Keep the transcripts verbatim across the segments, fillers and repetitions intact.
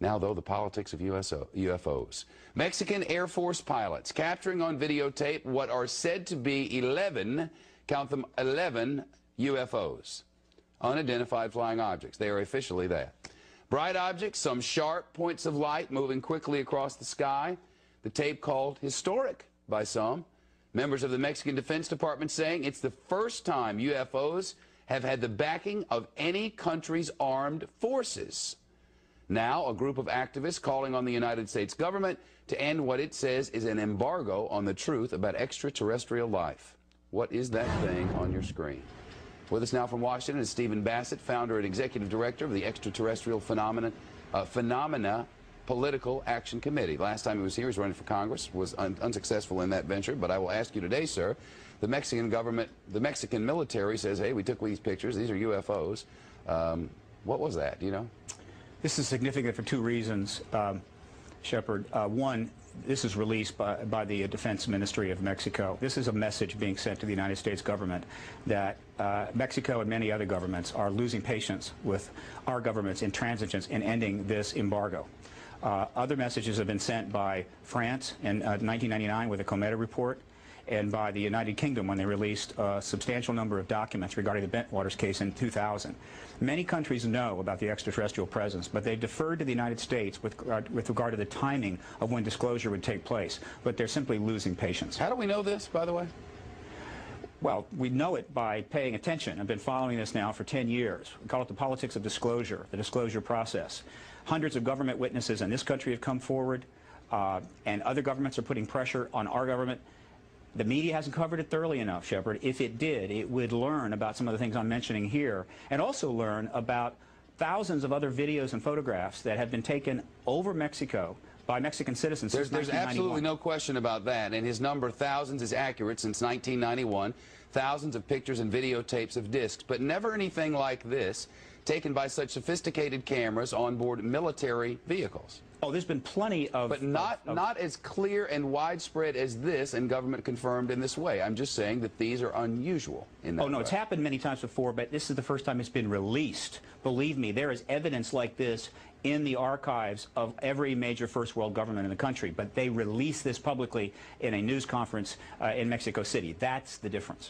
Now, though, the politics of U F Os. Mexican Air Force pilots capturing on videotape what are said to be eleven, count them, eleven U F Os, unidentified flying objects. They are officially that. Bright objects, some sharp points of light moving quickly across the sky. The tape called historic by some. Members of the Mexican Defense Department saying it's the first time U F Os have had the backing of any country's armed forces. Now, a group of activists calling on the United States government to end what it says is an embargo on the truth about extraterrestrial life. What is that thing on your screen? With us now from Washington is Stephen Bassett, founder and executive director of the Extraterrestrial Phenomena, uh, Phenomena Political Action Committee. Last time he was here, he was running for Congress, was un unsuccessful in that venture. But I will ask you today, sir, the Mexican government, the Mexican military says, hey, we took these pictures, these are U F Os. Um, what was that, do you know? This is significant for two reasons, um, Shepard. Uh, one, this is released by, by the Defense Ministry of Mexico. This is a message being sent to the United States government that uh, Mexico and many other governments are losing patience with our government's intransigence in ending this embargo. Uh, other messages have been sent by France in uh, nineteen ninety-nine with the Cometa report, and by the United Kingdom when they released a substantial number of documents regarding the Bentwaters case in two thousand. Many countries know about the extraterrestrial presence, but they deferred to the United States with, uh, with regard to the timing of when disclosure would take place. But they're simply losing patience. How do we know this, by the way? Well, we know it by paying attention. I've been following this now for ten years. We call it the politics of disclosure, the disclosure process. Hundreds of government witnesses in this country have come forward, uh, and other governments are putting pressure on our government. The media hasn't covered it thoroughly enough, Shepard. If it did, it would learn about some of the things I'm mentioning here, and also learn about thousands of other videos and photographs that have been taken over Mexico by Mexican citizens There's, since there's nineteen ninety-one. absolutely no question about that, and his number, thousands, is accurate since nineteen ninety-one. Thousands of pictures and videotapes of discs, but never anything like this, taken by such sophisticated cameras on board military vehicles. Oh, there's been plenty of... But not, of, of, not as clear and widespread as this, and government confirmed in this way. I'm just saying that these are unusual in that Oh, no, way. it's happened many times before, but this is the first time it's been released. Believe me, there is evidence like this in the archives of every major first world government in the country, but they release this publicly in a news conference uh, in Mexico City. That's the difference.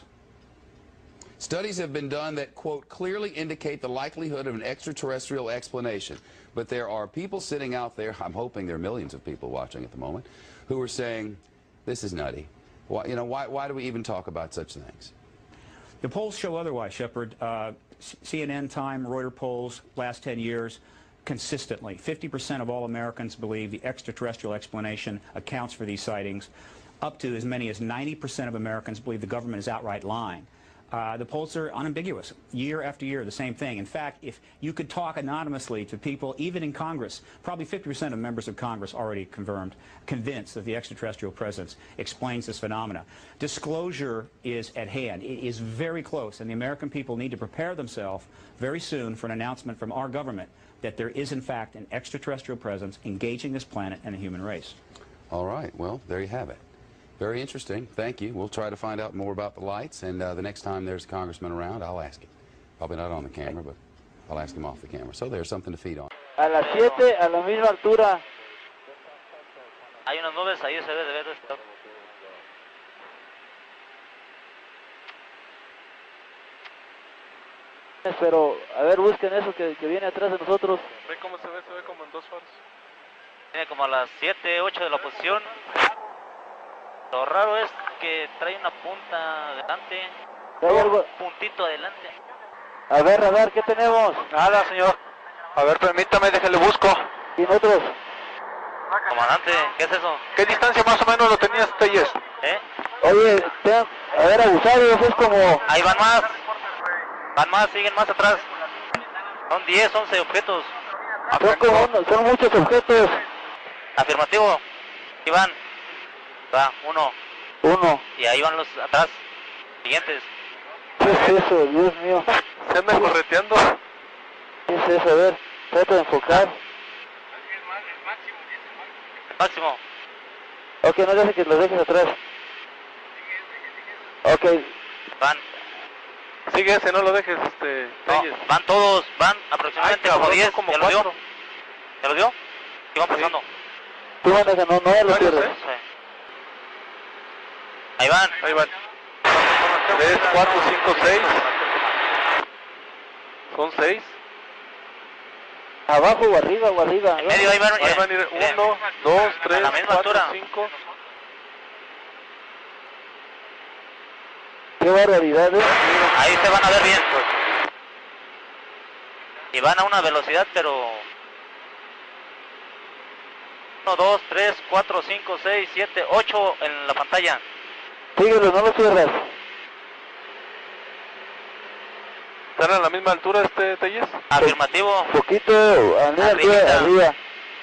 Studies have been done that, quote, clearly indicate the likelihood of an extraterrestrial explanation. But there are people sitting out there, I'm hoping there are millions of people watching at the moment, who are saying, this is nutty. Why, you know, why, why do we even talk about such things? The polls show otherwise, Shepard. Uh, C N N, Time, Reuters polls, last ten years, consistently, fifty percent of all Americans believe the extraterrestrial explanation accounts for these sightings. Up to as many as ninety percent of Americans believe the government is outright lying. Uh, the polls are unambiguous, year after year, the same thing. In fact, if you could talk anonymously to people, even in Congress, probably fifty percent of members of Congress already confirmed, convinced that the extraterrestrial presence explains this phenomena. Disclosure is at hand. It is very close, and the American people need to prepare themselves very soon for an announcement from our government that there is, in fact, an extraterrestrial presence engaging this planet and the human race. All right. Well, there you have it. Very interesting. Thank you. We'll try to find out more about the lights, and uh, the next time there's a congressman around, I'll ask him. Probably not on the camera, but I'll ask him off the camera. So there's something to feed on. A las siete, a la misma altura. Hay unas nubes ahí, se ve de ver esto. Pero, a ver, busquen eso que, que viene atrás de nosotros. Ve cómo se ve, se ve como en dos faros. Viene como a las siete, ocho de la posición. Lo raro es que trae una punta adelante, ¿Hay algo? un puntito adelante. A ver, a ver, ¿qué tenemos? Nada, señor. A ver, permítame, déjale busco. ¿Y nosotros? Comandante, ¿qué es eso? ¿Qué distancia más o menos lo tenías, Telles? ¿Eh? Oye, te, a ver, abusados, es como... Ahí van más. Van más, siguen más atrás. Son diez, once objetos. Son, como uno, son muchos objetos. Afirmativo. Ahí van. Va, uno. Uno. Y ahí van los atrás. Siguientes. ¿Qué es eso? Dios mío. Se anda correteando. ¿Qué es eso? A ver, trata de enfocar. Máximo. Ok, no dejes que los dejes atrás. Ok. Van. Sigue ese, no lo dejes, este, No, Telles. van todos. Van aproximadamente Ay, cabrón, como diez. como ¿Ya lo dio? cuatro. ¿Ya lo dio? Y van pasando. Tú maneja, no, no ya lo pierdes. ¿eh? Sí. Ahí van. Ahí van. tres, cuatro, cinco, seis. Son seis. Abajo o arriba o arriba. En medio ahí van. Ahí van a ir miren, uno, dos, tres, la misma cuatro, altura. cinco. Qué barbaridad, ¿eh? Ahí se van a ver bien. Y van a una velocidad, pero... uno, dos, tres, cuatro, cinco, seis, siete, ocho en la pantalla. Síguelo, no lo cierras. ¿Están a la misma altura este Telles? Afirmativo. Poquito, a nivel Arribita. arriba, arriba.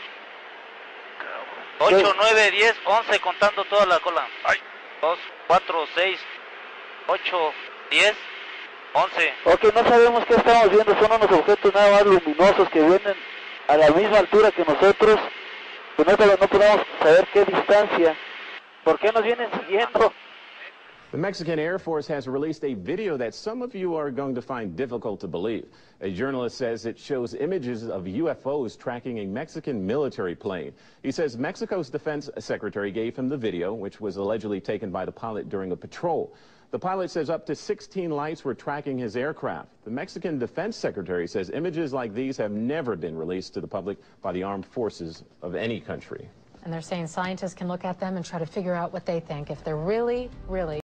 ocho, nueve, diez, once contando toda la cola. Ay. dos, cuatro, seis, ocho, diez, once. Ok, no sabemos qué estamos viendo, son unos objetos nada más luminosos que vienen a la misma altura que nosotros. Pues nosotros no podemos saber qué distancia. ¿Por qué nos vienen siguiendo? The Mexican Air Force has released a video that some of you are going to find difficult to believe. A journalist says it shows images of U F Os tracking a Mexican military plane. He says Mexico's defense secretary gave him the video, which was allegedly taken by the pilot during a patrol. The pilot says up to sixteen lights were tracking his aircraft. The Mexican defense secretary says images like these have never been released to the public by the armed forces of any country. And they're saying scientists can look at them and try to figure out what they think. If they're really, really